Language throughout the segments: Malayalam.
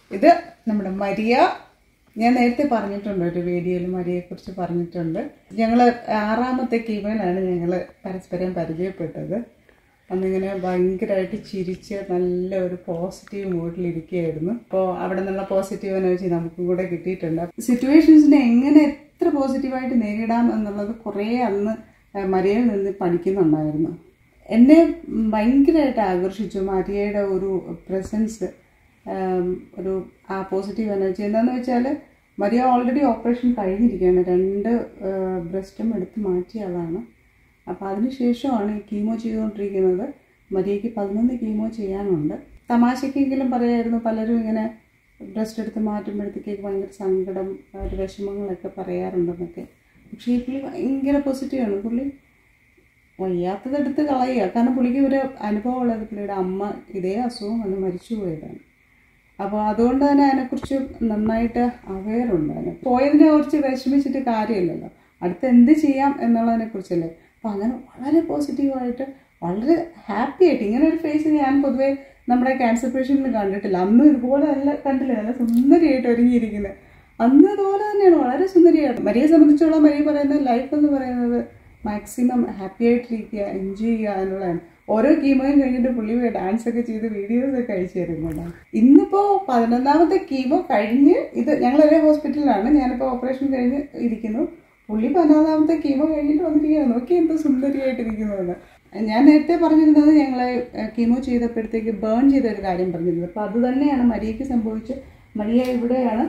ഇത് നമ്മുടെ മരിയ. ഞാൻ നേരത്തെ പറഞ്ഞിട്ടുണ്ട്, ഒരു വീഡിയോയിൽ മരിയയെക്കുറിച്ച് പറഞ്ഞിട്ടുണ്ട്. ഞങ്ങൾ 6ാമത്തെ കീമോയിലാണ് ഞങ്ങൾ പരസ്പരം പരിചയപ്പെട്ടത്. അന്നിങ്ങനെ ഭയങ്കരമായിട്ട് ചിരിച്ച് നല്ല ഒരു പോസിറ്റീവ് മൂഡിലിരിക്കുകയായിരുന്നു. അപ്പോൾ അവിടെ നിന്നുള്ള പോസിറ്റീവ് എനർജി നമുക്കും കൂടെ കിട്ടിയിട്ടുണ്ട്. സിറ്റുവേഷൻസിനെ എങ്ങനെ എത്ര പോസിറ്റീവായിട്ട് നേരിടാം എന്നുള്ളത് കുറേ അന്ന് മരിയയിൽ നിന്ന് പഠിക്കുന്നുണ്ടായിരുന്നു. എന്നെ ഭയങ്കരമായിട്ട് ആകർഷിച്ചു മരിയയുടെ ഒരു പ്രസൻസ്, ഒരു ആ പോസിറ്റീവ് എനർജി. എന്താണെന്ന് വെച്ചാൽ മരിയ ഓൾറെഡി ഓപ്പറേഷൻ കഴിഞ്ഞിരിക്കുകയാണ്, 2 ബ്രസ്റ്റും എടുത്ത് മാറ്റിയ ആളാണ്. അപ്പോൾ അതിനുശേഷമാണ് ഈ കീമോ ചെയ്തുകൊണ്ടിരിക്കുന്നത്. മരിയയ്ക്ക് 11 കീമോ ചെയ്യാനുണ്ട്. തമാശക്കെങ്കിലും പറയായിരുന്നു, പലരും ഇങ്ങനെ ബ്രസ്റ്റ് എടുത്ത് മാറ്റുമ്പോഴത്തേക്ക് ഭയങ്കര സങ്കടം, ഒരു വിഷമങ്ങളൊക്കെ പറയാറുണ്ടെന്നൊക്കെ. പക്ഷേ ഈ പുള്ളി ഭയങ്കര പോസിറ്റീവാണ്. പുള്ളി വയ്യാത്തതെടുത്ത് കളയുക. കാരണം പുള്ളിക്ക് ഒരു അനുഭവമുള്ളത്, പുള്ളിയുടെ അമ്മ ഇതേ അസുഖം വന്ന് മരിച്ചു പോയതാണ്. അപ്പോൾ അതുകൊണ്ട് തന്നെ അതിനെക്കുറിച്ച് നന്നായിട്ട് അവെയറുണ്ട്. അതിന് പോയതിനെ കുറിച്ച് വിഷമിച്ചിട്ട് കാര്യമില്ലല്ലോ, അടുത്ത് എന്ത് ചെയ്യാം എന്നുള്ളതിനെക്കുറിച്ചല്ലേ. അപ്പോൾ അങ്ങനെ വളരെ പോസിറ്റീവായിട്ട് വളരെ ഹാപ്പി ആയിട്ട് ഇങ്ങനെ ഒരു ഫേസ് ഞാൻ പൊതുവേ നമ്മുടെ ക്യാൻസർ പേഷ്യൻറ്റിന് കണ്ടിട്ടില്ല. അന്നും ഇതുപോലെ നല്ല കണ്ടില്ല, നല്ല സുന്ദരിയായിട്ട് ഒരുങ്ങിയിരിക്കുന്നത്. അന്ന് ഇതുപോലെ തന്നെയാണ്, വളരെ സുന്ദരിയായിട്ട്. മരിയയെ സംബന്ധിച്ചോളം മരിയ പറയുന്നത് ലൈഫ് എന്ന് പറയുന്നത് മാക്സിമം ഹാപ്പി ആയിട്ടിരിക്കുക, എൻജോയ് ചെയ്യുക എന്നുള്ളതാണ്. ഓരോ കീമോയും കഴിഞ്ഞിട്ട് പുള്ളി ഡാൻസ് ഒക്കെ ചെയ്ത് വീഡിയോസൊക്കെ അയച്ചു തരുന്നതാണ്. ഇന്നിപ്പോൾ 11ാമത്തെ കീമോ കഴിഞ്ഞ്, ഇത് ഞങ്ങളൊരേ ഹോസ്പിറ്റലിലാണ്, ഞാനിപ്പോൾ ഓപ്പറേഷൻ കഴിഞ്ഞ് ഇരിക്കുന്നു. പുള്ളി 11ാമത്തെ കീമോ കഴിഞ്ഞിട്ട് വന്നിരിക്കുകയാണ്. നോക്കി എന്ത് സുന്ദരിയായിട്ടിരിക്കുന്നതാണ്. ഞാൻ നേരത്തെ പറഞ്ഞിരുന്നത് ഞങ്ങൾ കീമോ ചെയ്തപ്പോഴത്തേക്ക് ബേൺ ചെയ്തൊരു കാര്യം പറഞ്ഞിരുന്നത്. അപ്പോൾ അത് തന്നെയാണ് മരിയയ്ക്ക് സംഭവിച്ചത്. മരിയ ഇവിടെയാണ്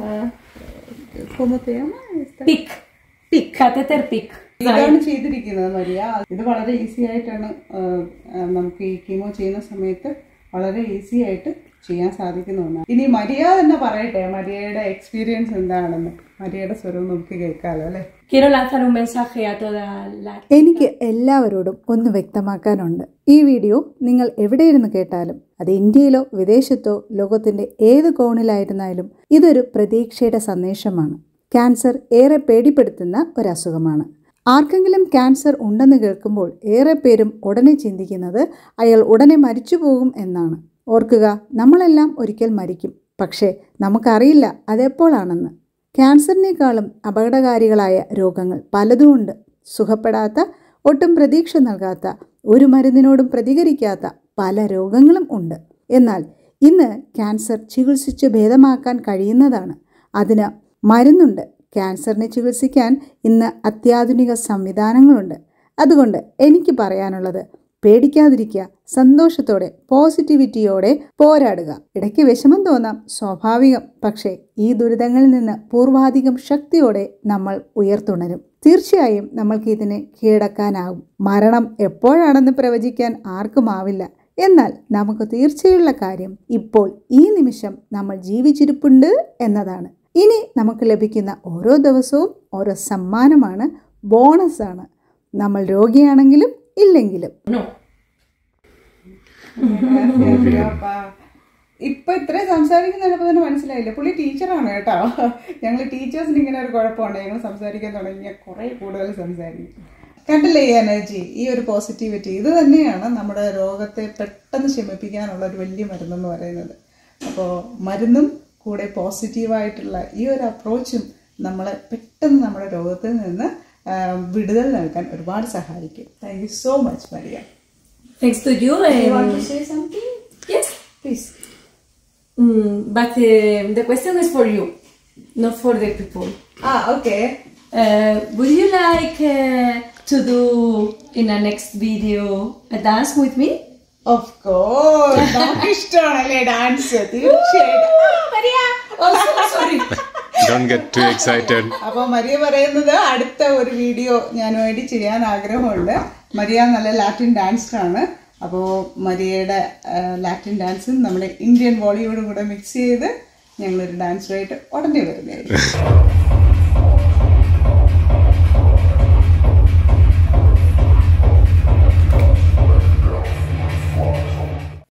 ഇതാണ് ചെയ്തിരിക്കുന്നത് മരിയ. ഇത് വളരെ ഈസി ആയിട്ടാണ് നമുക്ക് ഈ കീമോ ചെയ്യുന്ന സമയത്ത് വളരെ ഈസി ആയിട്ട് ചെയ്യാൻ സാധിക്കുന്ന ഒന്നാണ്. ഇനി മരിയ തന്നെ പറയട്ടെ മരിയയുടെ എക്സ്പീരിയൻസ് എന്താണെന്ന്. മരിയയുടെ സ്വരം നമുക്ക് കേൾക്കാമല്ലോ അല്ലേ? എനിക്ക് എല്ലാവരോടും ഒന്ന് വ്യക്തമാക്കാനുണ്ട്. ഈ വീഡിയോ നിങ്ങൾ എവിടെയിരുന്ന് കേട്ടാലും, അത് ഇന്ത്യയിലോ വിദേശത്തോ ലോകത്തിന്റെ ഏത് കോണിലായിരുന്നാലും, ഇതൊരു പ്രതീക്ഷയുടെ സന്ദേശമാണ്. ക്യാൻസർ ഏറെ പേടിപ്പെടുത്തുന്ന ഒരു അസുഖമാണ്. ആർക്കെങ്കിലും ക്യാൻസർ ഉണ്ടെന്ന് കേൾക്കുമ്പോൾ ഏറെ പേരും ഉടനെ ചിന്തിക്കുന്നത് അയാൾ ഉടനെ മരിച്ചു പോകും എന്നാണ്. ഓർക്കുക, നമ്മളെല്ലാം ഒരിക്കൽ മരിക്കും. പക്ഷേ നമുക്കറിയില്ല അതെപ്പോഴാണെന്ന്. ക്യാൻസറിനേക്കാളും അപകടകാരികളായ രോഗങ്ങൾ പലതുമുണ്ട്. സുഖപ്പെടാത്ത, ഒട്ടും പ്രതീക്ഷ നൽകാത്ത, ഒരു മരുന്നിനോടും പ്രതികരിക്കാത്ത പല രോഗങ്ങളും ഉണ്ട്. എന്നാൽ ഇന്ന് ക്യാൻസർ ചികിത്സിച്ച് ഭേദമാക്കാൻ കഴിയുന്നതാണ്. അതിന് മരുന്നുണ്ട്. ക്യാൻസറിനെ ചികിത്സിക്കാൻ ഇന്ന് അത്യാധുനിക സംവിധാനങ്ങളുണ്ട്. അതുകൊണ്ട് എനിക്ക് പറയാനുള്ളത്, പേടിക്കാതിരിക്കുക, സന്തോഷത്തോടെ പോസിറ്റിവിറ്റിയോടെ പോരാടുക. ഇടയ്ക്ക് വിഷമം തോന്നാം, സ്വാഭാവികം. പക്ഷേ ഈ ദുരിതങ്ങളിൽ നിന്ന് പൂർവാധികം ശക്തിയോടെ നമ്മൾ ഉയർത്തുണരും. തീർച്ചയായും നമ്മൾക്ക് ഇതിനെ കീഴടക്കാനാകും. മരണം എപ്പോഴാണെന്ന് പ്രവചിക്കാൻ ആർക്കുമാവില്ല. എന്നാൽ നമുക്ക് തീർച്ചയുള്ള കാര്യം, ഇപ്പോൾ ഈ നിമിഷം നമ്മൾ ജീവിച്ചിരിപ്പുണ്ട് എന്നതാണ്. ഇനി നമുക്ക് ലഭിക്കുന്ന ഓരോ ദിവസവും ഓരോ സമ്മാനമാണ്, ബോണസാണ്. നമ്മൾ രോഗിയാണെങ്കിലും ഇല്ലെങ്കിലും. ഇപ്പൊ ഇത്രയും സംസാരിക്കുന്നതിനപ്പോ തന്നെ മനസ്സിലായില്ല, പുള്ളി ടീച്ചറാണ് കേട്ടോ. ഞങ്ങൾ ടീച്ചേഴ്സിന് ഇങ്ങനെ ഒരു കുഴപ്പമുണ്ട്, ഞങ്ങൾ സംസാരിക്കാൻ തുടങ്ങിയാൽ കുറെ കൂടുതൽ സംസാരിക്കും. കണ്ടില്ലേ ഈ എനർജി, ഈ ഒരു പോസിറ്റിവിറ്റി, ഇത് തന്നെയാണ് നമ്മുടെ രോഗത്തെ പെട്ടെന്ന് ശമിപ്പിക്കാനുള്ള ഒരു വലിയ മരുന്നെന്ന് പറയുന്നത്. അപ്പോൾ മരുന്നും കൂടെ പോസിറ്റീവായിട്ടുള്ള ഈ ഒരു അപ്രോച്ചും നമ്മളെ പെട്ടെന്ന് നമ്മുടെ രോഗത്തിൽ നിന്ന് വിടുതൽ നൽകാൻ ഒരുപാട് സഹായിക്കും. Thank you so much Maria. Thanks to you. You want to say something? Yes. Please. But the question is for you, not for the people. Okay. Would you like to do in a next video a dance with me? Of course. നമുക്ക് ഇഷ്ടമാണല്ലേ ഡാൻസ്? തീർച്ചയായിട്ടും. Maria. Oh, sorry. Don't get too excited. അപ്പോൾ മരിയ പറയുന്നത് അടുത്ത ഒരു വീഡിയോ ഞാനുമായിട്ട് ചെയ്യാൻ ആഗ്രഹമുണ്ട്. മരിയ നല്ല ലാറ്റിൻ ഡാൻസറാണ്. അപ്പോൾ മരിയയുടെ ലാറ്റിൻ ഡാൻസും നമ്മുടെ ഇന്ത്യൻ ബോളിവുഡും കൂടെ മിക്സ് ചെയ്ത് ഞങ്ങളൊരു ഡാൻസുമായിട്ട് ഉടനെ വരുന്നതായിരിക്കും.